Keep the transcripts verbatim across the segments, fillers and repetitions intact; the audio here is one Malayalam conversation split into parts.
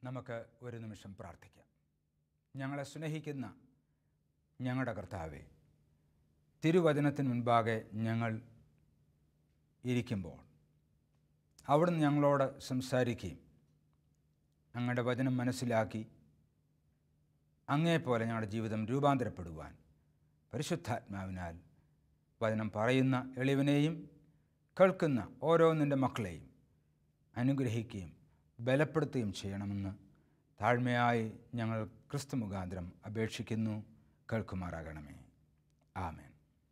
നമുക്ക് ഒരു നിമിഷം പ്രാർത്ഥിക്കാം. ഞങ്ങളെ സ്നേഹിക്കുന്ന ഞങ്ങളുടെ കർത്താവേ, തിരുവചനത്തിന് മുൻപാകെ ഞങ്ങൾ ഇരിക്കുമ്പോൾ അവിടുന്ന് ഞങ്ങളോട് സംസാരിക്കുകയും അങ്ങയുടെ വചനം മനസ്സിലാക്കി അങ്ങേപ്പോലെ ഞങ്ങളുടെ ജീവിതം രൂപാന്തരപ്പെടുവാൻ പരിശുദ്ധാത്മാവിനാൽ വചനം പറയുന്ന എളിവനെയും കേൾക്കുന്ന ഓരോന്നിൻ്റെ മക്കളെയും അനുഗ്രഹിക്കുകയും ബലപ്പെടുത്തുകയും ചെയ്യണമെന്ന് താഴ്മയായി ഞങ്ങൾ ക്രിസ്തു മുഖാന്തരം അപേക്ഷിക്കുന്നു. കേൾക്കുമാറാകണമേ. ആമേൻ.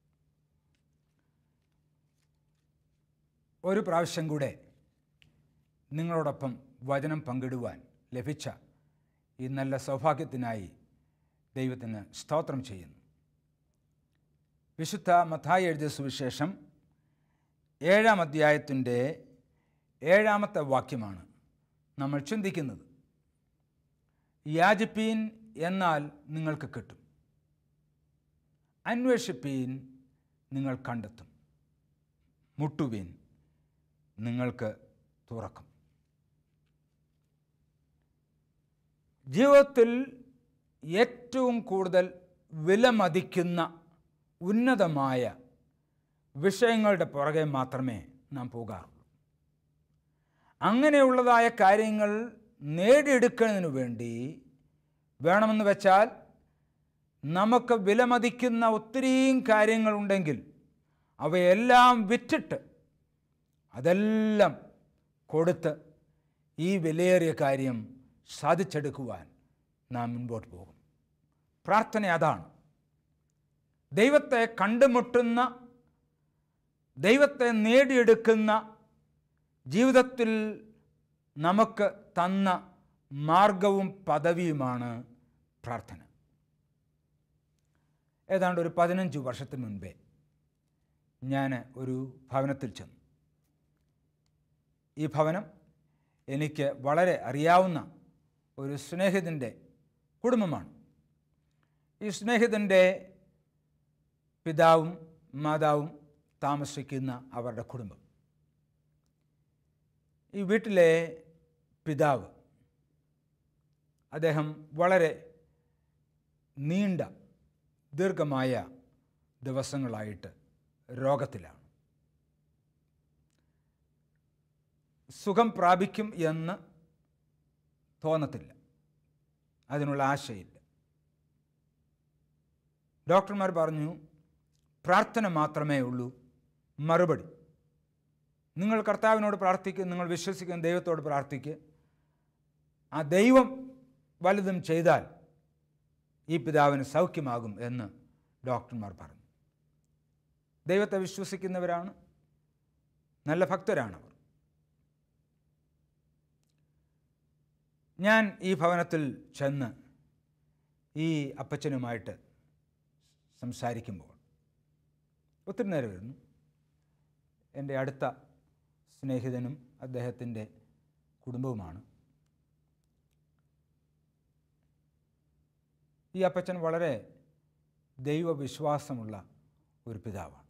ഒരു പ്രാവശ്യം കൂടെ നിങ്ങളോടൊപ്പം വചനം പങ്കിടുവാൻ ലഭിച്ച ഈ നല്ല സൗഭാഗ്യത്തിനായി ദൈവത്തിന് സ്തോത്രം ചെയ്യുന്നു. വിശുദ്ധ മത്തായി എഴുതിയ സുവിശേഷം ഏഴാം അധ്യായത്തിൻ്റെ ഏഴാമത്തെ വാക്യമാണ് നമ്മൾ ചിന്തിക്കുന്നത്. യാചിപ്പീൻ എന്നാൽ നിങ്ങൾക്ക് കിട്ടും, അന്വേഷിപ്പീൻ നിങ്ങൾ കണ്ടെത്തും, മുട്ടുവീൻ നിങ്ങൾക്ക് തുറക്കും. ജീവിതത്തിൽ ഏറ്റവും കൂടുതൽ വിലമതിക്കുന്ന ഉന്നതമായ വിഷയങ്ങളുടെ പുറകെ മാത്രമേ നാം പോകാറുള്ളൂ. അങ്ങനെയുള്ളതായ കാര്യങ്ങൾ നേടിയെടുക്കുന്നതിന് വേണ്ടി വേണമെന്ന് വെച്ചാൽ നമുക്ക് വിലമതിക്കുന്ന ഒത്തിരിയും കാര്യങ്ങളുണ്ടെങ്കിൽ അവയെല്ലാം വിറ്റിട്ട് അതെല്ലാം കൊടുത്ത് ഈ വിലയേറിയ കാര്യം സാധിച്ചെടുക്കുവാൻ നാം മുൻപോട്ട് പോകും. പ്രാർത്ഥന അതാണ്. ദൈവത്തെ കണ്ടുമുട്ടുന്ന, ദൈവത്തെ നേടിയെടുക്കുന്ന ജീവിതത്തിൽ നമുക്ക് തന്ന മാർഗവും പദവിയുമാണ് പ്രാർത്ഥന. ഏതാണ്ട് ഒരു പതിനഞ്ച് വർഷത്തിന് മുൻപേ ഞാൻ ഒരു ഭവനത്തിൽ ചെന്നു. ഈ ഭവനം എനിക്ക് വളരെ അറിയാവുന്ന ഒരു സ്നേഹിതൻ്റെ കുടുംബമാണ്. ഈ സ്നേഹിതൻ്റെ പിതാവും മാതാവും താമസിക്കുന്ന അവരുടെ കുടുംബം. ഈ വീട്ടിലെ പിതാവ്, അദ്ദേഹം വളരെ നീണ്ട ദീർഘമായ ദിവസങ്ങളായിട്ട് രോഗത്തിലാണ്. സുഖം പ്രാപിക്കും എന്ന് തോന്നത്തില്ല, അതിനുള്ള ആശയില്ല. ഡോക്ടർമാർ പറഞ്ഞു, പ്രാർത്ഥന മാത്രമേ ഉള്ളൂ മറുപടി. നിങ്ങൾ കർത്താവിനോട് പ്രാർത്ഥിക്കുക, നിങ്ങൾ വിശ്വസിക്കുന്ന ദൈവത്തോട് പ്രാർത്ഥിക്കുക, ആ ദൈവം വലുതും ചെയ്താൽ ഈ പിതാവിന് സൗഖ്യമാകും എന്ന് ഡോക്ടർമാർ പറഞ്ഞു. ദൈവത്തെ വിശ്വസിക്കുന്നവരാണ്, നല്ല ഭക്തരാണവർ. ഞാൻ ഈ ഭവനത്തിൽ ചെന്ന് ഈ അപ്പച്ചനുമായിട്ട് സംസാരിക്കുമ്പോൾ ഒത്തിരി നേരം വരുന്നു. എൻ്റെ അടുത്ത സ്നേഹിതനും അദ്ദേഹത്തിൻ്റെ കുടുംബവുമാണ്. ഈ അപ്പച്ചൻ വളരെ ദൈവവിശ്വാസമുള്ള ഒരു പിതാവാണ്.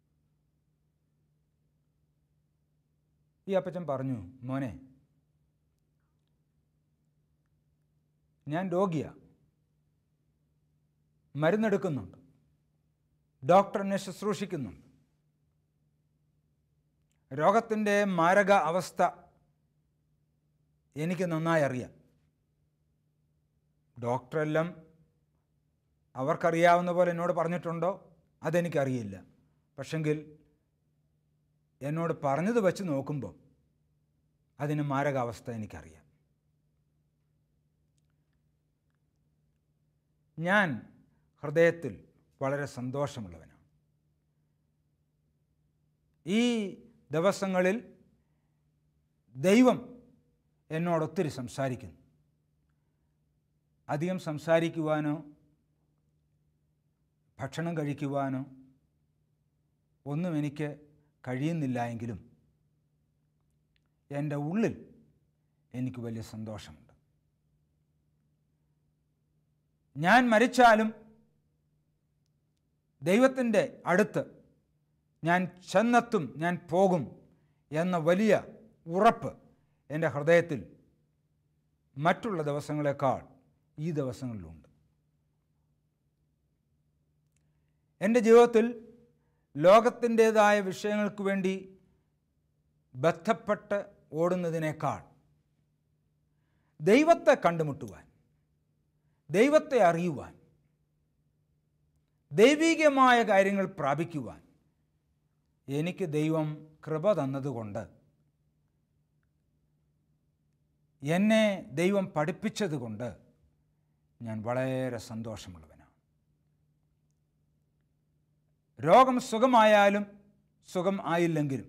ഈ അപ്പച്ചൻ പറഞ്ഞു, മോനെ, ഞാൻ രോഗിയാണ്, മരുന്നെടുക്കുന്നുണ്ട്, ഡോക്ടറിനെ ശുശ്രൂഷിക്കുന്നുണ്ട്. രോഗത്തിൻ്റെ മാരക അവസ്ഥ എനിക്ക് നന്നായി അറിയാം. ഡോക്ടറെല്ലാം അവർക്കറിയാവുന്ന പോലെ എന്നോട് പറഞ്ഞിട്ടുണ്ടോ അതെനിക്കറിയില്ല. പക്ഷെങ്കിൽ എന്നോട് പറഞ്ഞത് വെച്ച് നോക്കുമ്പോൾ അതിന് മാരകാവസ്ഥ എനിക്കറിയാം. ഞാൻ ഹൃദയത്തിൽ വളരെ സന്തോഷമുള്ളവനാണ്. ഈ ദിവസങ്ങളിൽ ദൈവം എന്നോടൊത്തിരി സംസാരിക്കുന്നു. അധികം സംസാരിക്കുവാനോ ഭക്ഷണം കഴിക്കുവാനോ ഒന്നും എനിക്ക് കഴിയുന്നില്ല എങ്കിലും എൻ്റെ ഉള്ളിൽ എനിക്ക് വലിയ സന്തോഷമുണ്ട്. ഞാൻ മരിച്ചാലും ദൈവത്തിൻ്റെ അടുത്ത് ഞാൻ ചെന്നെത്തും, ഞാൻ പോകും എന്ന വലിയ ഉറപ്പ് എൻ്റെ ഹൃദയത്തിൽ മറ്റുള്ള ദിവസങ്ങളെക്കാൾ ഈ ദിവസങ്ങളിലുണ്ട്. എൻ്റെ ജീവിതത്തിൽ ലോകത്തിൻ്റേതായ വിഷയങ്ങൾക്ക് വേണ്ടി ബന്ധപ്പെട്ട് ഓടുന്നതിനേക്കാൾ ദൈവത്തെ കണ്ടുമുട്ടുവാൻ, ദൈവത്തെ അറിയുവാൻ, ദൈവികമായ കാര്യങ്ങൾ പ്രാപിക്കുവാൻ എനിക്ക് ദൈവം കൃപ തന്നതുകൊണ്ട്, എന്നെ ദൈവം പഠിപ്പിച്ചതുകൊണ്ട് ഞാൻ വളരെ സന്തോഷമുള്ളവനാണ്. രോഗം സുഖമായാലും സുഖം ആയില്ലെങ്കിലും,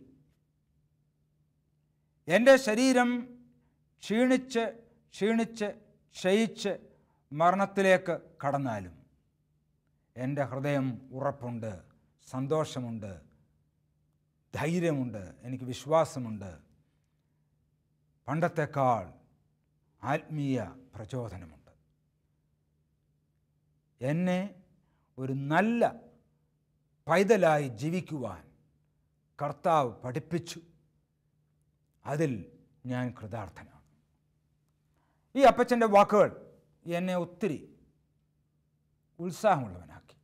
എൻ്റെ ശരീരം ക്ഷീണിച്ച് ക്ഷീണിച്ച് ക്ഷയിച്ച് മരണത്തിലേക്ക് കടന്നാലും എൻ്റെ ഹൃദയം ഉറപ്പുണ്ട്, സന്തോഷമുണ്ട്, ധൈര്യമുണ്ട്, എനിക്ക് വിശ്വാസമുണ്ട്. പണ്ടത്തെക്കാൾ ആത്മീയ പ്രചോദനമുണ്ട്. എന്നെ ഒരു നല്ല പൈതലായി ജീവിക്കുവാൻ കർത്താവ് പഠിപ്പിച്ചു. അതിൽ ഞാൻ കൃതാർത്ഥനാണ്. ഈ അപ്പച്ചൻ്റെ വാക്കുകൾ എന്നെ ഒത്തിരി ഉത്സാഹമുള്ളവനാക്കി.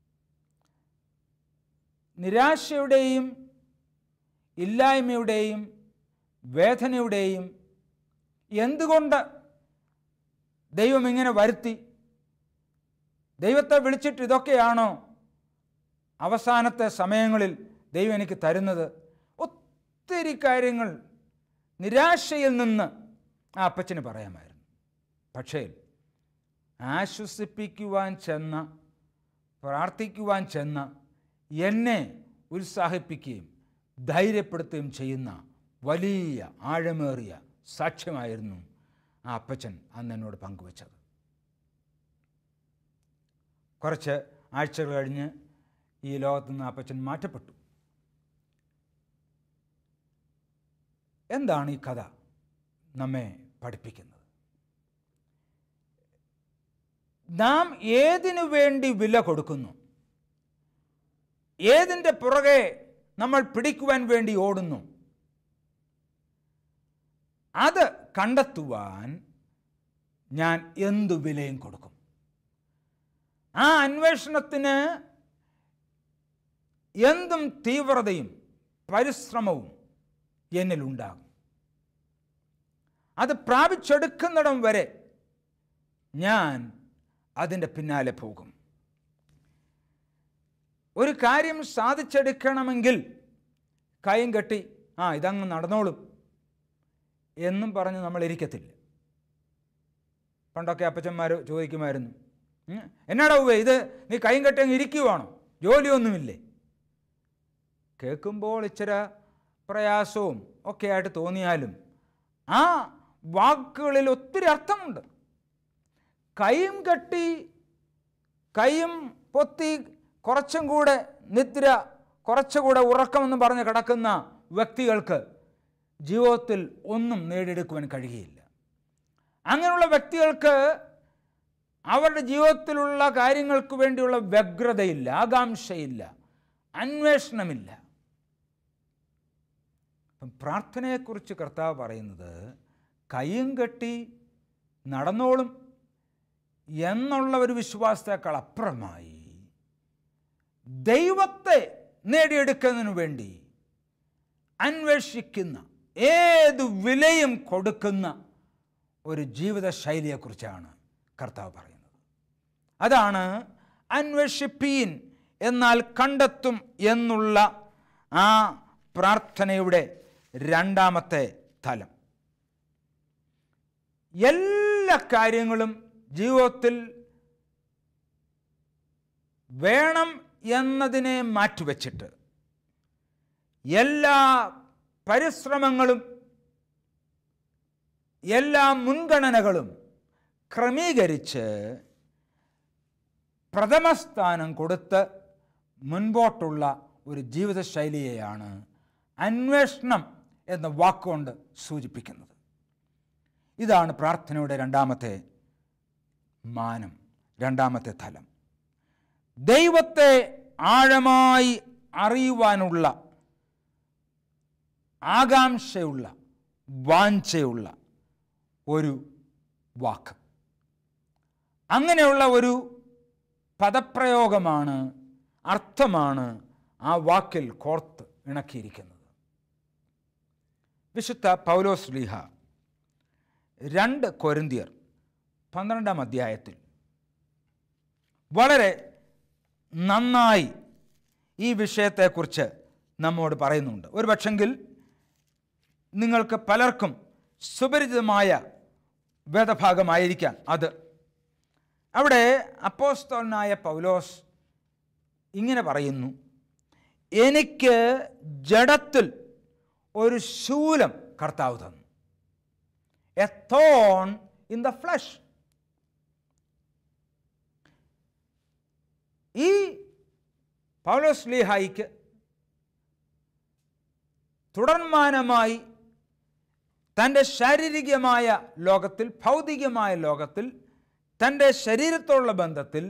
നിരാശയുടെയും ഇല്ലായ്മയുടെയും വേദനയുടെയും എന്തുകൊണ്ട് ദൈവം ഇങ്ങനെ വരുത്തി, ദൈവത്തെ വിളിച്ചിട്ട് ഇതൊക്കെയാണോ അവസാനത്തെ സമയങ്ങളിൽ ദൈവം എനിക്ക് തരുന്നത്? ഒത്തിരി കാര്യങ്ങൾ നിരാശയിൽ നിന്ന് ആ അപ്പച്ചന് പറയാമായിരുന്നു. പക്ഷേ ആശ്വസിപ്പിക്കുവാൻ ചെന്ന, പ്രാർത്ഥിക്കുവാൻ ചെന്ന എന്നെ ഉത്സാഹിപ്പിക്കുകയും ധൈര്യപ്പെടുത്തുകയും ചെയ്യുന്ന വലിയ ആഴമേറിയ സാക്ഷ്യമായിരുന്നു ആ അപ്പച്ചൻ അന്ന് എന്നോട് പങ്കുവച്ചത്. കുറച്ച് ആഴ്ചകൾ കഴിഞ്ഞ് ഈ ലോകത്തു നിന്ന് അപ്പച്ചൻ മാറ്റപ്പെട്ടു. എന്താണ് ഈ കഥ നമ്മെ പഠിപ്പിക്കുന്നത്? നാം ഏതിനു വേണ്ടി വില കൊടുക്കുന്നു, ഏതിൻ്റെ പുറകെ നമ്മൾ പിടിക്കുവാൻ വേണ്ടി ഓടുന്നു, അത് കണ്ടെത്തുവാൻ ഞാൻ എന്തു വിലയും കൊടുക്കും. ആ അന്വേഷണത്തിന് എന്തും തീവ്രതയും പരിശ്രമവും എന്നിലുണ്ടാകും. അത് പ്രാപിച്ചെടുക്കുന്നിടം വരെ ഞാൻ അതിൻ്റെ പിന്നാലെ പോകും. ഒരു കാര്യം സാധിച്ചെടുക്കണമെങ്കിൽ കൈയും കെട്ടി ആ ഇതങ്ങ് നടന്നോളും എന്നും പറഞ്ഞ് നമ്മൾ ഇരിക്കത്തില്ല. പണ്ടൊക്കെ അപ്പച്ചന്മാർ ചോദിക്കുമായിരുന്നു, എന്നാടാ ഉവ്വേ ഇത് നീ കൈയും കെട്ടി അങ്ങ് ഇരിക്കുവാണോ, ജോലിയൊന്നുമില്ലേ? കേൾക്കുമ്പോൾ ഇച്ചിരി പ്രയാസവും ഒക്കെ ആയിട്ട് തോന്നിയാലും ആ വാക്കുകളിൽ ഒത്തിരി അർത്ഥമുണ്ട്. കൈയും കെട്ടി കൈയും പൊത്തി കുറച്ചും കൂടെ നിദ്ര, കുറച്ചുകൂടെ ഉറക്കമെന്ന് പറഞ്ഞ് കിടക്കുന്ന വ്യക്തികൾക്ക് ജീവിതത്തിൽ ഒന്നും നേടിയെടുക്കുവാൻ കഴിയുകയില്ല. അങ്ങനെയുള്ള വ്യക്തികൾക്ക് അവരുടെ ജീവിതത്തിലുള്ള കാര്യങ്ങൾക്ക് വേണ്ടിയുള്ള വ്യഗ്രതയില്ല, ആകാംക്ഷയില്ല, അന്വേഷണമില്ല. അപ്പം പ്രാർത്ഥനയെക്കുറിച്ച് കർത്താവ് പറയുന്നത് കയ്യും കെട്ടി നടന്നോളും എന്നുള്ള ഒരു വിശ്വാസത്തേക്കാൾ അപ്പുറമായി ദൈവത്തെ നേടിയെടുക്കുന്നതിനു വേണ്ടി അന്വേഷിക്കുന്ന, ഏത് വിലയും കൊടുക്കുന്ന ഒരു ജീവിത ശൈലിയെക്കുറിച്ചാണ് കർത്താവ് പറയുന്നത്. അതാണ് അന്വേഷിപ്പീൻ എന്നാൽ കണ്ടെത്തും എന്നുള്ള ആ പ്രാർത്ഥനയുടെ രണ്ടാമത്തെ തലം. എല്ലാ കാര്യങ്ങളും ജീവിതത്തിൽ വേണം എന്നതിനെ മാറ്റിവെച്ചിട്ട് എല്ലാ പരിശ്രമങ്ങളും എല്ലാ മുൻഗണനകളും ക്രമീകരിച്ച് പ്രഥമസ്ഥാനം കൊടുത്ത് മുൻപോട്ടുള്ള ഒരു ജീവിതശൈലിയെയാണ് അന്വേഷണം എന്ന വാക്കുകൊണ്ട് സൂചിപ്പിക്കുന്നത്. ഇതാണ് പ്രാർത്ഥനയുടെ രണ്ടാമത്തെ മാനം, രണ്ടാമത്തെ തലം. ദൈവത്തെ ആഴമായി അറിയുവാനുള്ള ആകാംക്ഷയുള്ള, വാഞ്ചയുള്ള ഒരു വാക്ക്. അങ്ങനെയുള്ള ഒരു പദപ്രയോഗമാണ്, അർത്ഥമാണ് ആ വാക്കിൽ കോർത്ത് ഇണക്കിയിരിക്കുന്നത്. വിശുദ്ധ പൗലോസ് ശ്ലീഹ രണ്ട് കൊരിന്ത്യർ പന്ത്രണ്ടാം അധ്യായത്തിൽ വളരെ നന്നായി ഈ വിഷയത്തെക്കുറിച്ച് നമ്മോട് പറയുന്നുണ്ട്. ഒരു പക്ഷെങ്കിൽ നിങ്ങൾക്ക് പലർക്കും സുപരിചിതമായ വേദഭാഗമായിരിക്കാം അത്. അവിടെ അപ്പോസ്തലനായ പൗലോസ് ഇങ്ങനെ പറയുന്നു, എനിക്ക് ജഡത്തിൽ ഒരു ശൂലം കർത്താവ് തന്നു. A thorn in the flesh. ഈ പൗലോസ് ശ്ലീഹായിക്ക് തുടർമാനമായി തൻ്റെ ശാരീരികമായ ലോകത്തിൽ, ഭൗതികമായ ലോകത്തിൽ, തൻ്റെ ശരീരത്തോടുള്ള ബന്ധത്തിൽ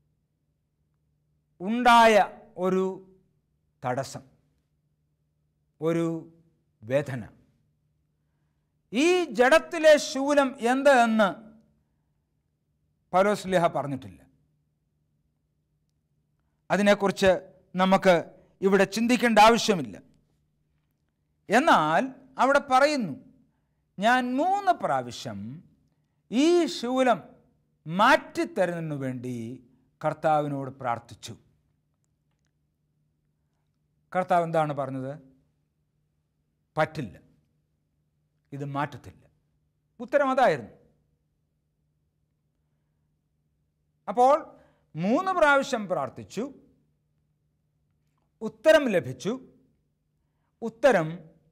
ഉണ്ടായ ഒരു തടസ്സം, ഒരു വേദന. ഈ ജഡത്തിലെ ശൂലം എന്ത് എന്ന് പൗലോസ് ശ്ലീഹ പറഞ്ഞിട്ടില്ല. അതിനെക്കുറിച്ച് നമുക്ക് ഇവിടെ ചിന്തിക്കേണ്ട ആവശ്യമില്ല. എന്നാൽ അവിടെ പറയുന്നു, ഞാൻ മൂന്ന് പ്രാവശ്യം ഈ ശൂലം മാറ്റിത്തരുന്നതിനു വേണ്ടി കർത്താവിനോട് പ്രാർത്ഥിച്ചു. കർത്താവ് എന്താണ് പറഞ്ഞത്? പറ്റില്ല, ഇത് മാറ്റത്തില്ല. ഉത്തരം അതായിരുന്നു. അപ്പോൾ മൂന്ന് പ്രാവശ്യം പ്രാർത്ഥിച്ചു, ഉത്തരം ലഭിച്ചു. ഉത്തരം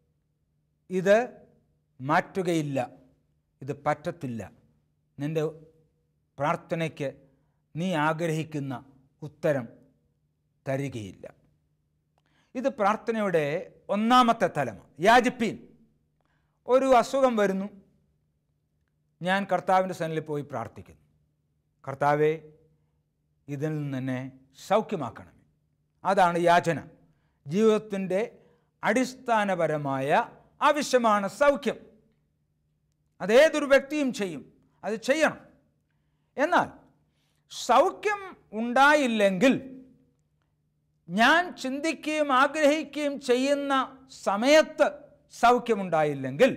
ഇത് മാറ്റുകയില്ല, ഇത് പറ്റത്തില്ല, നിൻ്റെ പ്രാർത്ഥനയ്ക്ക് നീ ആഗ്രഹിക്കുന്ന ഉത്തരം തരികയില്ല. ഇത് പ്രാർത്ഥനയുടെ ഒന്നാമത്തെ തലമാണ്. യാചിപ്പീൻ. ഒരു അസുഖം വരുന്നു, ഞാൻ കർത്താവിൻ്റെ സന്നിധിയിൽ പോയി പ്രാർത്ഥിക്കുന്നു, കർത്താവേ ഇതിൽ നിന്ന് എന്നെ സൗഖ്യമാക്കണമേ. അതാണ് യാചന. ജീവിതത്തിൻ്റെ അടിസ്ഥാനപരമായ ആവശ്യമാണ് സൗഖ്യം. അതേതൊരു വ്യക്തിയും ചെയ്യും, അത് ചെയ്യണം. എന്നാൽ സൗഖ്യം ഉണ്ടായില്ലെങ്കിൽ, ഞാൻ ചിന്തിക്കുകയും ആഗ്രഹിക്കുകയും ചെയ്യുന്ന സമയത്ത് സൗഖ്യമുണ്ടായില്ലെങ്കിൽ,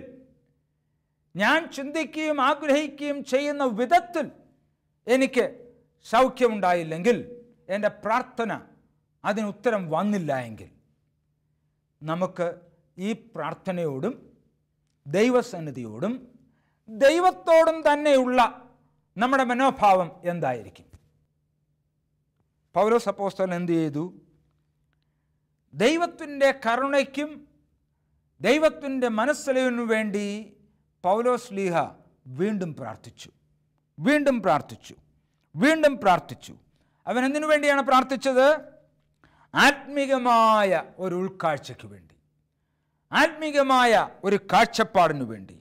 ഞാൻ ചിന്തിക്കുകയും ആഗ്രഹിക്കുകയും ചെയ്യുന്ന വിധത്തിൽ എനിക്ക് സൗഖ്യമുണ്ടായില്ലെങ്കിൽ, എൻ്റെ പ്രാർത്ഥന അതിന് ഉത്തരം വന്നില്ല എങ്കിൽ, നമുക്ക് ഈ പ്രാർത്ഥനയോടും ദൈവസന്നിധിയോടും ദൈവത്തോടും തന്നെയുള്ള നമ്മുടെ മനോഭാവം എന്തായിരിക്കും? പൗലോസ് അപ്പോസ്തലൻ എന്ത് ചെയ്തു? ദൈവത്തിൻ്റെ കരുണയ്ക്കും ദൈവത്തിൻ്റെ മനസ്സലിവിനു വേണ്ടി പൗലോസ് ശ്ലീഹ വീണ്ടും പ്രാർത്ഥിച്ചു, വീണ്ടും പ്രാർത്ഥിച്ചു, വീണ്ടും പ്രാർത്ഥിച്ചു. അവൻ എന്തിനു വേണ്ടിയാണ് പ്രാർത്ഥിച്ചത്? ആത്മീകമായ ഒരു ഉൾക്കാഴ്ചയ്ക്ക് വേണ്ടി, ആത്മീകമായ ഒരു കാഴ്ചപ്പാടിനു വേണ്ടി,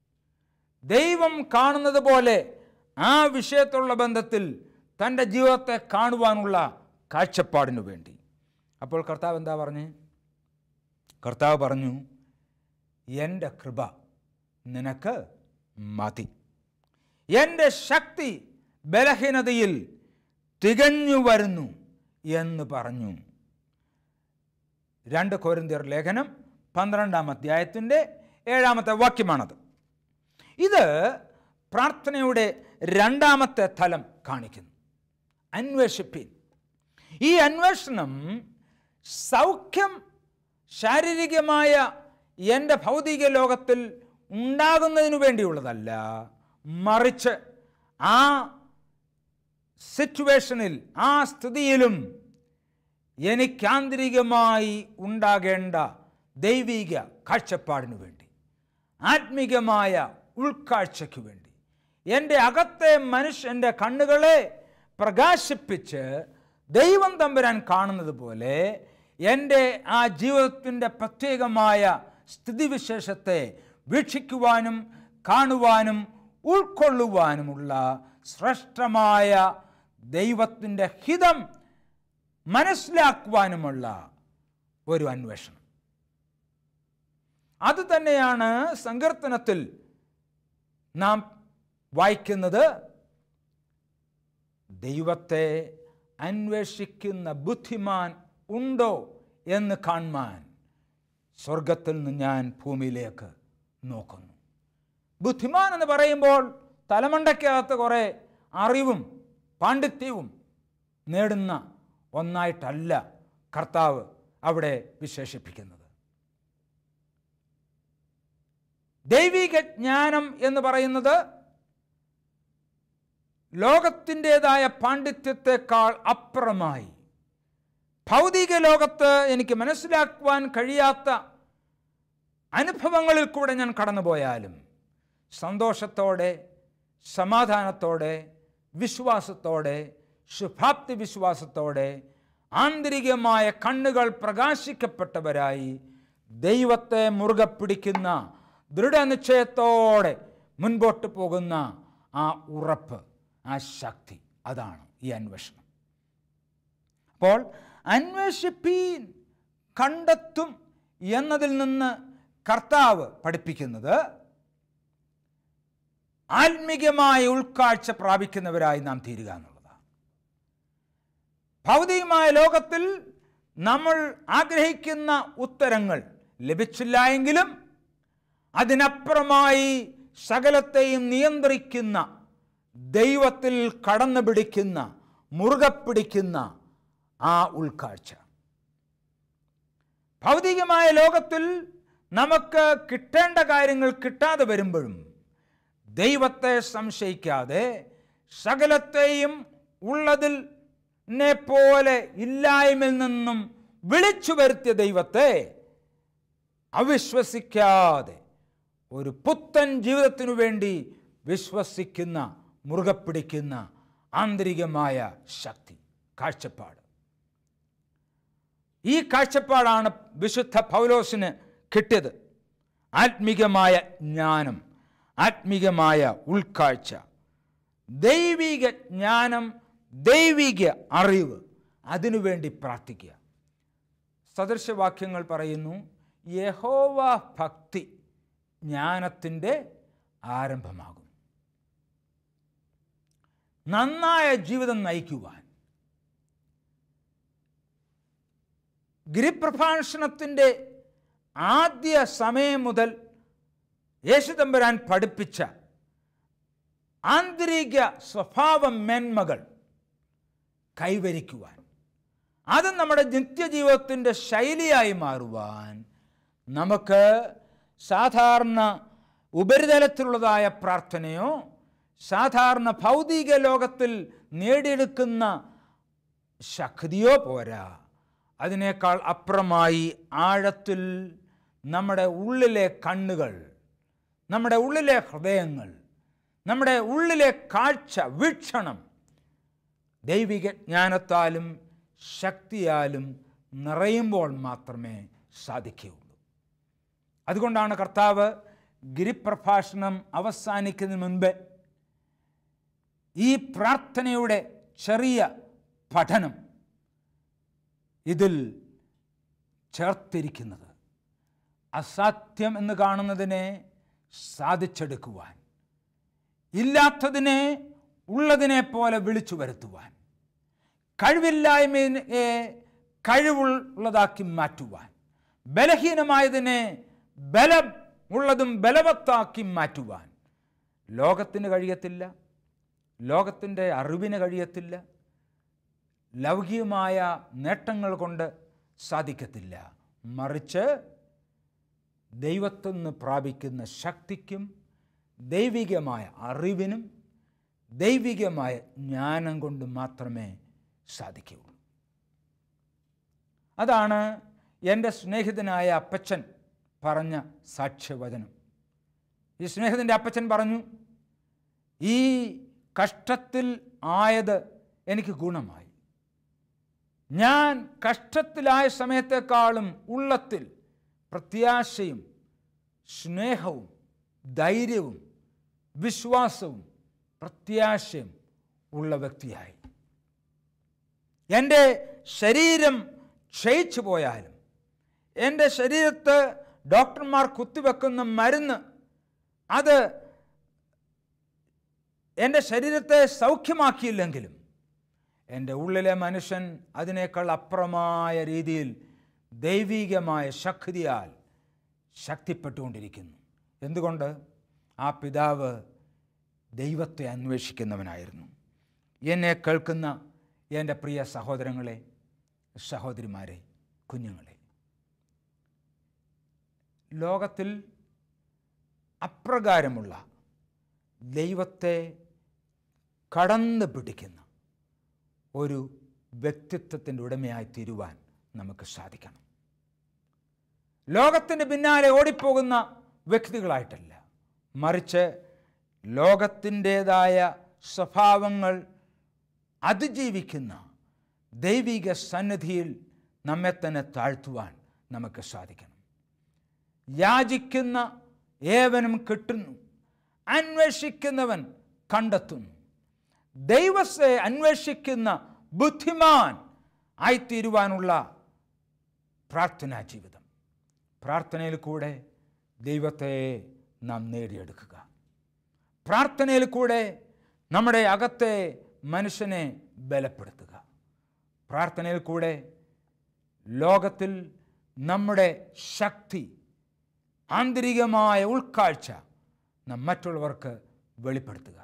ദൈവം കാണുന്നത് പോലെ ആ വിഷയത്തുള്ള ബന്ധത്തിൽ തൻ്റെ ജീവിതത്തെ കാണുവാനുള്ള കാഴ്ചപ്പാടിനു വേണ്ടി. അപ്പോൾ കർത്താവ് എന്താ പറഞ്ഞു? കർത്താവ് പറഞ്ഞു, എൻ്റെ കൃപ നിനക്ക് മതി, എൻ്റെ ശക്തി ബലഹീനതയിൽ തികഞ്ഞു വരുന്നു എന്ന് പറഞ്ഞു. രണ്ട് കൊരിന്ത്യർ ലേഖനം പന്ത്രണ്ടാം അധ്യായത്തിൻ്റെ ഏഴാമത്തെ വാക്യമാണത്. ഇത് പ്രാർത്ഥനയുടെ രണ്ടാമത്തെ തലം കാണിക്കുന്നു. അന്വേഷിപ്പീൻ. ഈ അന്വേഷണം സൗഖ്യം ശാരീരികമായ എൻ്റെ ഭൗതിക ലോകത്തിൽ ഉണ്ടാകുന്നതിനു വേണ്ടിയുള്ളതല്ല, മറിച്ച് ആ സിറ്റുവേഷനിൽ, ആ സ്ഥിതിയിലും എനിക്കാന്തരികമായി ഉണ്ടാകേണ്ട ദൈവിക കാഴ്ചപ്പാടിനു വേണ്ടി, ആത്മീകമായ ഉൾക്കാഴ്ചയ്ക്ക് വേണ്ടി, എൻ്റെ അകത്തെ മനുഷ്യൻ്റെ കണ്ണുകളെ പ്രകാശിപ്പിച്ച് ദൈവം തമ്പുരാൻ കാണുന്നത് പോലെ എൻ്റെ ആ ജീവിതത്തിൻ്റെ പ്രത്യേകമായ സ്ഥിതിവിശേഷത്തെ വീക്ഷിക്കുവാനും കാണുവാനും ഉൾക്കൊള്ളുവാനുമുള്ള ശ്രേഷ്ഠമായ ദൈവത്തിൻ്റെ ഹിതം മനസ്സിലാക്കുവാനുമുള്ള ഒരു അന്വേഷണം. അതുതന്നെയാണ് സങ്കീർത്തനത്തിൽ നാം വായിക്കുന്നത്, ദൈവത്തെ അന്വേഷിക്കുന്ന ബുദ്ധിമാൻ ഉണ്ടോ എന്ന് കാണുവാൻ സ്വർഗത്തിൽ നിന്ന് ഞാൻ ഭൂമിയിലേക്ക് നോക്കുന്നു. ബുദ്ധിമാൻ എന്ന് പറയുമ്പോൾ തലമണ്ടയ്ക്കകത്ത് കുറേ അറിവും പാണ്ഡിത്യവും നേടുന്ന ഒന്നായിട്ടല്ല കർത്താവ് അവിടെ വിശേഷിപ്പിക്കുന്നത്. ദൈവിക ജ്ഞാനം എന്ന് പറയുന്നത് ലോകത്തിൻ്റെതായ പാണ്ഡിത്യത്തെക്കാൾ അപ്പുറമായി, ഭൗതിക ലോകത്ത് എനിക്ക് മനസ്സിലാക്കുവാൻ കഴിയാത്ത അനുഭവങ്ങളിൽ കൂടെ ഞാൻ കടന്നുപോയാലും സന്തോഷത്തോടെ, സമാധാനത്തോടെ, വിശ്വാസത്തോടെ, ശുഭാപ്തി വിശ്വാസത്തോടെ, ആന്തരികമായ കണ്ണുകൾ പ്രകാശിക്കപ്പെട്ടവരായി ദൈവത്തെ മുറുകെ പിടിക്കുന്ന ദൃഢനിശ്ചയത്തോടെ മുൻപോട്ട് പോകുന്ന ആ ഉറപ്പ്, ആ ശക്തി, അതാണ് ഈ അന്വേഷണം. അപ്പോൾ അന്വേഷിപ്പീൻ, കണ്ടെത്തും എന്നതിൽ നിന്ന് കർത്താവ് പഠിപ്പിക്കുന്നത് ആത്മീകമായ ഉൾക്കാഴ്ച പ്രാപിക്കുന്നവരായി നാം തീരുക എന്നുള്ളതാണ്. ഭൗതികമായ ലോകത്തിൽ നമ്മൾ ആഗ്രഹിക്കുന്ന ഉത്തരങ്ങൾ ലഭിച്ചില്ല എങ്കിലും അതിനപ്പുറമായി സകലത്തെയും നിയന്ത്രിക്കുന്ന, ദൈവത്തിൽ കടന്നു പിടിക്കുന്ന, മുറുകെ പിടിക്കുന്ന ആ ഉൾക്കാഴ്ച. ഭൗതികമായ ലോകത്തിൽ നമുക്ക് കിട്ടേണ്ട കാര്യങ്ങൾ കിട്ടാതെ വരുമ്പോഴും ദൈവത്തെ സംശയിക്കാതെ സകലത്തെയും ഉള്ളതിൽ പോലെ ഇല്ലായ്മയിൽ നിന്നും വിളിച്ചു വരുത്തിയ ദൈവത്തെ അവിശ്വസിക്കാതെ ഒരു പുത്തൻ ജീവിതത്തിനു വേണ്ടി വിശ്വസിക്കുന്ന, മുറുകെ പിടിക്കുന്ന ആന്തരികമായ ശക്തി, കാഴ്ചപ്പാട്. ഈ കാഴ്ചപ്പാടാണ് വിശുദ്ധ പൗലോസിന് കിട്ടിയത്. ആത്മീകമായ ജ്ഞാനം, ആത്മീകമായ ഉൾക്കാഴ്ച, ദൈവിക ജ്ഞാനം, ദൈവിക അറിവ്, അതിനുവേണ്ടി പ്രാർത്ഥിക്കുക. സദൃശവാക്യങ്ങൾ പറയുന്നു, യഹോവ ഭക്തി ജ്ഞാനത്തിൻ്റെ ആരംഭമാകും. നന്നായ ജീവിതം നയിക്കുവാൻ ഗിരിപ്രഭാഷണത്തിൻ്റെ ആദ്യ സമയം മുതൽ യേശുതമ്പുരാൻ പഠിപ്പിച്ച ആന്തരിക സ്വഭാവ മേന്മകൾ കൈവരിക്കുവാൻ, അത് നമ്മുടെ നിത്യജീവിതത്തിൻ്റെ ശൈലിയായി മാറുവാൻ നമുക്ക് സാധാരണ ഉപരിതലത്തിലുള്ളതായ പ്രാർത്ഥനയോ സാധാരണ ഭൗതിക ലോകത്തിൽ നേടിയെടുക്കുന്ന ശക്തിയോ പോരാ. അതിനേക്കാൾ അപ്പുറമായി ആഴത്തിൽ നമ്മുടെ ഉള്ളിലെ കണ്ണുകൾ, നമ്മുടെ ഉള്ളിലെ ഹൃദയങ്ങൾ, നമ്മുടെ ഉള്ളിലെ കാഴ്ച, വീക്ഷണം ദൈവിക ജ്ഞാനത്താലും ശക്തിയാലും നിറയുമ്പോൾ മാത്രമേ സാധിക്കുകയുള്ളൂ. അതുകൊണ്ടാണ് കർത്താവ് ഗിരിപ്രഭാഷണം അവസാനിക്കുന്നതിന് മുൻപ് ഈ പ്രാർത്ഥനയുടെ ചെറിയ പഠനം ഇതിൽ ചേർത്തിരിക്കുന്നത്. അസാധ്യം എന്ന് കാണുന്നതിനെ സാധിച്ചെടുക്കുവാൻ, ഇല്ലാത്തതിനെ ഉള്ളതിനെ പോലെ വിളിച്ചു വരുത്തുവാൻ, കഴിവില്ലായ്മയെ കഴിവുള്ളതാക്കി മാറ്റുവാൻ, ബലഹീനമായതിനെ ബലം ഉള്ളതും ബലവത്താക്കി മാറ്റുവാൻ ലോകത്തിന് കഴിയത്തില്ല, ലോകത്തിൻ്റെ അറിവിന് കഴിയത്തില്ല, ലൗകികമായ നേട്ടങ്ങൾ കൊണ്ട് സാധിക്കത്തില്ല. മറിച്ച് ദൈവത്തിൽ നിന്ന് പ്രാപിക്കുന്ന ശക്തിക്കും ദൈവികമായ അറിവിനും ദൈവികമായ ജ്ഞാനം കൊണ്ട് മാത്രമേ സാധിക്കുകയുള്ളൂ. അതാണ് എൻ്റെ സ്നേഹിതനായ അപ്പച്ചൻ പറഞ്ഞ സാക്ഷ്യവചനം. ഈ സ്നേഹിതൻ്റെ അപ്പച്ചൻ പറഞ്ഞു, ഈ കഷ്ടത്തിൽ ആയത് എനിക്ക് ഗുണമായി. ഞാൻ കഷ്ടത്തിലായ സമയത്തെക്കാളും ഉള്ളത്തിൽ പ്രത്യാശയും സ്നേഹവും ധൈര്യവും വിശ്വാസവും പ്രത്യാശയും ഉള്ള വ്യക്തിയായി. എൻ്റെ ശരീരം ക്ഷയിച്ചു പോയാലും, എൻ്റെ ശരീരത്ത് ഡോക്ടർമാർ കുത്തിവെക്കുന്ന മരുന്ന് അത് എൻ്റെ ശരീരത്തെ സൗഖ്യമാക്കിയില്ലെങ്കിലും എൻ്റെ ഉള്ളിലെ മനുഷ്യൻ അതിനേക്കാൾ അപ്പുറമായ രീതിയിൽ ദൈവികമായ ശക്തിയാൽ ശക്തിപ്പെട്ടുകൊണ്ടിരിക്കുന്നു. എന്തുകൊണ്ട്? ആ പിതാവ് ദൈവത്തെ അന്വേഷിക്കുന്നവനായിരുന്നു. എന്നെ കേൾക്കുന്ന എൻ്റെ പ്രിയ സഹോദരങ്ങളെ, സഹോദരിമാരെ, കുഞ്ഞുങ്ങളെ, ലോകത്തിൽ അപ്രകാരമുള്ള ദൈവത്തെ കടന്നു പിടിക്കുന്ന ഒരു വ്യക്തിത്വത്തിൻ്റെ ഉടമയായി തീരുവാൻ നമുക്ക് സാധിക്കണം. ലോകത്തിൻ്റെ പിന്നാലെ ഓടിപ്പോകുന്ന വ്യക്തികളായിട്ടല്ല, മറിച്ച് ലോകത്തിൻ്റേതായ സ്വഭാവങ്ങൾ അതിജീവിക്കുന്ന ദൈവിക സന്നിധിയിൽ നമ്മെ തന്നെ താഴ്ത്തുവാൻ നമുക്ക് സാധിക്കണം. യാചിക്കുന്ന ഏവനും കിട്ടുന്നു, അന്വേഷിക്കുന്നവൻ കണ്ടെത്തുന്നു. ദൈവത്തെ അന്വേഷിക്കുന്ന ബുദ്ധിമാൻ ആയിത്തീരുവാനുള്ള പ്രാർത്ഥനാ ജീവിതം. പ്രാർത്ഥനയിൽ കൂടെ ദൈവത്തെ നാം നേടിയെടുക്കുക. പ്രാർത്ഥനയിൽ കൂടെ നമ്മുടെ അകത്തെ മനുഷ്യനെ ബലപ്പെടുത്തുക. പ്രാർത്ഥനയിൽ കൂടെ ലോകത്തിൽ നമ്മുടെ ശക്തി, ആന്തരികമായ ഉൾക്കാഴ്ച നാം മറ്റുള്ളവർക്ക് വെളിപ്പെടുത്തുക.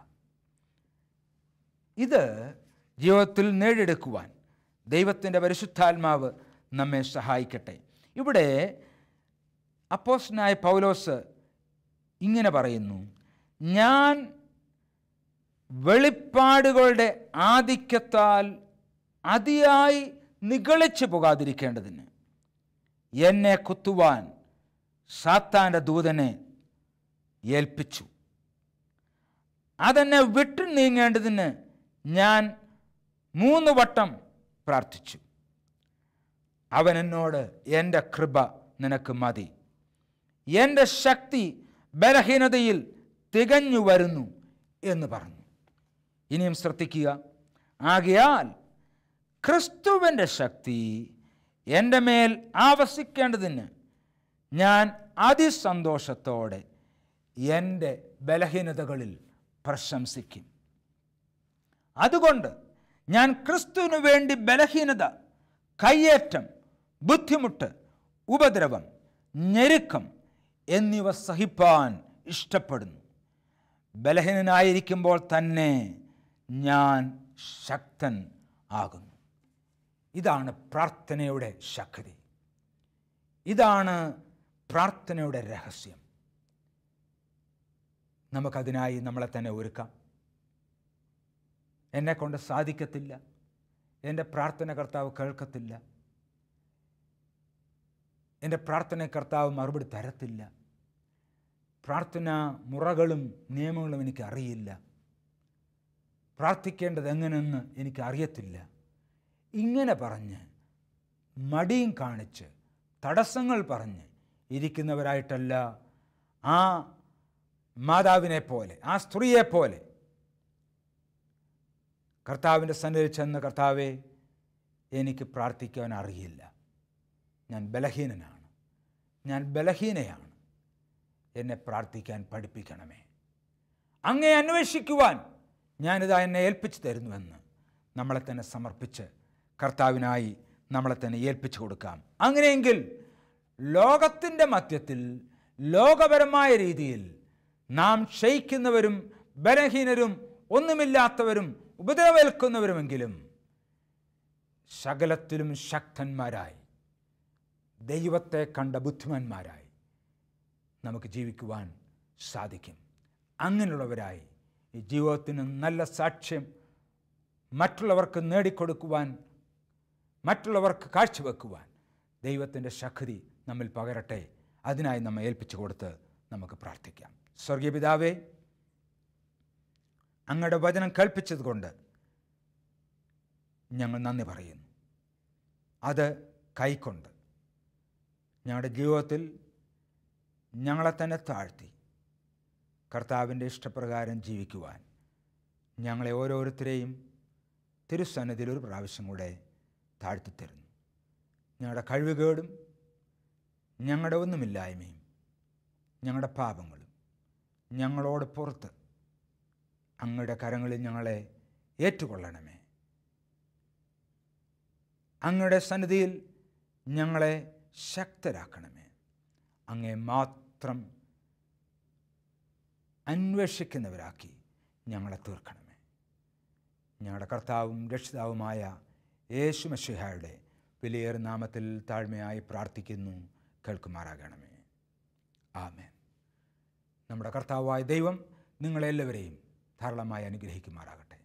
ഇത് ജീവിതത്തിൽ നേടിയെടുക്കുവാൻ ദൈവത്തിൻ്റെ പരിശുദ്ധാത്മാവ് നമ്മെ സഹായിക്കട്ടെ. ഇവിടെ അപ്പോസ്തലനായ പൗലോസ് ഇങ്ങനെ പറയുന്നു, ഞാൻ വെളിപ്പാടുകളുടെ ആധിക്യത്താൽ അതിയായി നിഗളിച്ചു പോകാതിരിക്കേണ്ടതിന് എന്നെ കുത്തുവാൻ സാത്താൻ്റെ ദൂതനെ ഏൽപ്പിച്ചു. അതെന്നെ വിട്ടു നീങ്ങേണ്ടതിന് ഞാൻ മൂന്ന് വട്ടം പ്രാർത്ഥിച്ചു. അവൻ എന്നോട്, എൻ്റെ കൃപ നിനക്ക് മതി, എൻ്റെ ശക്തി ബലഹീനതയിൽ തികഞ്ഞു വരുന്നു എന്ന് പറഞ്ഞു. ഇനിയും ശ്രദ്ധിക്കുക. ആകയാൽ ക്രിസ്തുവിൻ്റെ ശക്തി എൻ്റെ മേൽ ആവസിക്കേണ്ടതിന് ഞാൻ അതിസന്തോഷത്തോടെ എൻ്റെ ബലഹീനതകളിൽ പ്രശംസിക്കും. അതുകൊണ്ട് ഞാൻ ക്രിസ്തുവിനു വേണ്ടി ബലഹീനത, കയ്യേറ്റം, ബുദ്ധിമുട്ട്, ഉപദ്രവം, ഞെരുക്കം എന്നിവ സഹിപ്പാൻ ഇഷ്ടപ്പെടുന്നു. ബലഹീനനായിരിക്കുമ്പോൾ തന്നെ ഞാൻ ശക്തൻ ആകുന്നു. ഇതാണ് പ്രാർത്ഥനയുടെ ശക്തി. ഇതാണ് പ്രാർത്ഥനയുടെ രഹസ്യം. നമുക്കതിനായി നമ്മളെ തന്നെ ഒരുക്കാം. എന്നെക്കൊണ്ട് സാധിക്കത്തില്ല, എൻ്റെ പ്രാർത്ഥന കർത്താവ് കേൾക്കത്തില്ല, എൻ്റെ പ്രാർത്ഥന കർത്താവ് മറുപടി തരത്തില്ല, പ്രാർത്ഥന മുറകളും നിയമങ്ങളും എനിക്ക് അറിയില്ല, പ്രാർത്ഥിക്കേണ്ടത് എങ്ങനെയെന്ന് എനിക്ക് അറിയത്തില്ല, ഇങ്ങനെ പറഞ്ഞ് മടിയും കാണിച്ച് തടസ്സങ്ങൾ പറഞ്ഞ് ഇരിക്കുന്നവരായിട്ടല്ല ആ മാതാവിനെ പോലെ, ആ സ്ത്രീയെ പോലെ കർത്താവിൻ്റെ സന്നിധിയിൽ ചെന്ന്, കർത്താവേ, എനിക്ക് പ്രാർത്ഥിക്കാൻ അറിയില്ല, ഞാൻ ബലഹീനനാണ്, ഞാൻ ബലഹീനയാണ്, എന്നെ പ്രാർത്ഥിക്കാൻ പഠിപ്പിക്കണമേ, അങ്ങേ അന്വേഷിക്കുവാൻ ഞാനിതാ എന്നെ ഏൽപ്പിച്ചു തരുന്നുവെന്ന് നമ്മളെ തന്നെ സമർപ്പിച്ച് കർത്താവിനായി നമ്മളെ തന്നെ ഏൽപ്പിച്ചു കൊടുക്കാം. അങ്ങനെയെങ്കിൽ ലോകത്തിൻ്റെ മധ്യത്തിൽ ലോകപരമായ രീതിയിൽ നാം ക്ഷയിക്കുന്നവരും ബലഹീനരും ഒന്നുമില്ലാത്തവരും ഉപദ്രവേൽക്കുന്നവരുമെങ്കിലും സകലത്തിലും ശക്തന്മാരായി ദൈവത്തെ കണ്ട ബുദ്ധിമാന്മാരായി നമുക്ക് ജീവിക്കുവാൻ സാധിക്കും. അങ്ങനെയുള്ളവരായി ഈ ജീവിതത്തിന് നല്ല സാക്ഷ്യം മറ്റുള്ളവർക്ക് നേടിക്കൊടുക്കുവാൻ, മറ്റുള്ളവർക്ക് കാഴ്ചവെക്കുവാൻ ദൈവത്തിൻ്റെ ശക്തി നമ്മിൽ പകരട്ടെ. അതിനായി നമ്മെ ഏൽപ്പിച്ചു കൊടുത്ത് നമുക്ക് പ്രാർത്ഥിക്കാം. സ്വർഗീയ പിതാവേ, അങ്ങയുടെ വചനം കേൾപ്പിച്ചതുകൊണ്ട് ഞങ്ങൾ നന്ദി പറയുന്നു. അത് കൈക്കൊണ്ട് ഞങ്ങളുടെ ജീവിതത്തിൽ ഞങ്ങളെ തന്നെ താഴ്ത്തി കർത്താവിൻ്റെ ഇഷ്ടപ്രകാരം ജീവിക്കുവാൻ ഞങ്ങളെ ഓരോരുത്തരെയും തിരുസന്നിധിയിൽ ഒരു പ്രാവശ്യം കൂടെ താഴ്ത്തിത്തരുന്നു. ഞങ്ങളുടെ കഴിവുകേടും ഞങ്ങളുടെ ഒന്നുമില്ലായ്മയും ഞങ്ങളുടെ പാപങ്ങളും ഞങ്ങളോട് പുറത്ത് അങ്ങയുടെ കരങ്ങളിൽ ഞങ്ങളെ ഏറ്റുകൊള്ളണമേ. അങ്ങയുടെ സന്നിധിയിൽ ഞങ്ങളെ ശക്തരാക്കണമേ. അങ്ങയെ മാത്രം അന്വേഷിക്കുന്നവരാക്കി ഞങ്ങളെ തീർക്കണമേ. ഞങ്ങളുടെ കർത്താവും രക്ഷിതാവുമായ യേശു മശിഹായുടെ വിലയേറിയ നാമത്തിൽ താഴ്മയായി പ്രാർത്ഥിക്കുന്നു, കേൾക്കുമാറാകണമേ. ആമേൻ. നമ്മുടെ കർത്താവായ ദൈവം നിങ്ങളെല്ലാവരെയും ധാരാളമായി അനുഗ്രഹിക്കുമാറാകട്ടെ.